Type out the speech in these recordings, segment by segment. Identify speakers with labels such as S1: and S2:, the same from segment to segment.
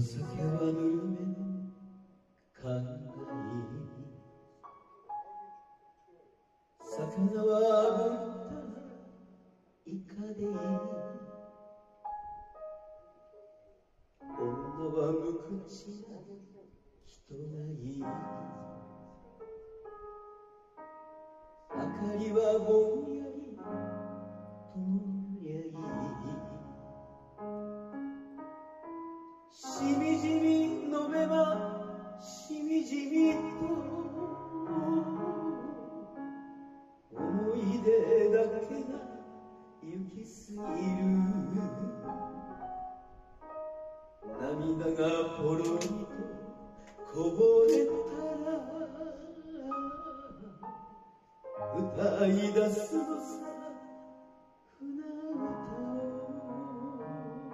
S1: お酒はぬるめの考え、魚は炙ったイカでいい、女は無口な人がいい、明かりはぼんやり灯りゃいい、しみじみ飲めばしみじみと思い出だけが行き過ぎる、涙がポロリとこぼれたら歌い出すのさ船歌を、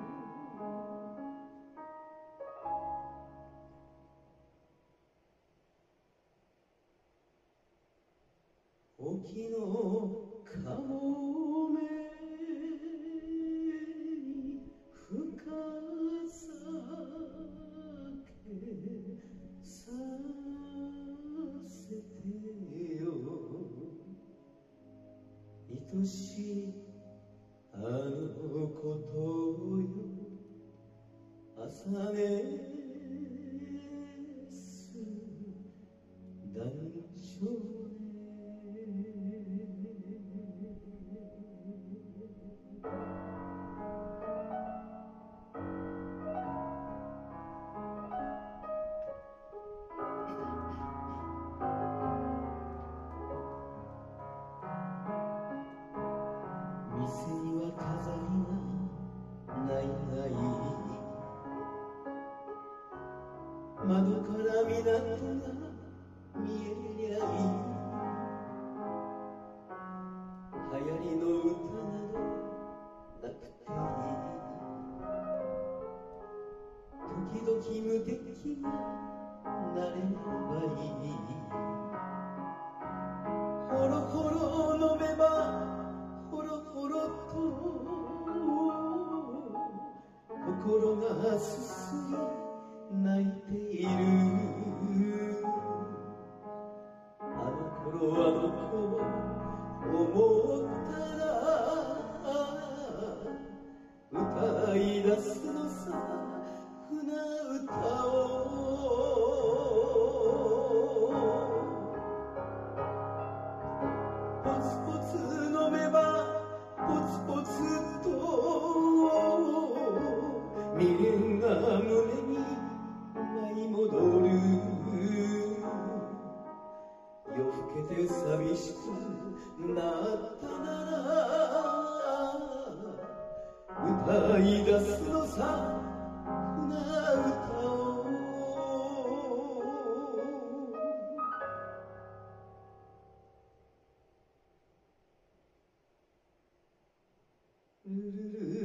S1: 沖のかもめに深酒させてよ、愛しいあのことよ、朝寝す団長ね。店には飾りがないない、窓から港が見えりゃいい、流行りの歌などなくていい、時々無敵がなれればいい、ほろほろ飲めばほろほろと心がすすり泣いている、あの頃あの子を思ったら歌い出すのさ船歌を、ポツポツ飲めばポツポツと未練が胸に舞い戻る、夜更けて寂しくなったなら歌い出すのさ船歌を、ルルル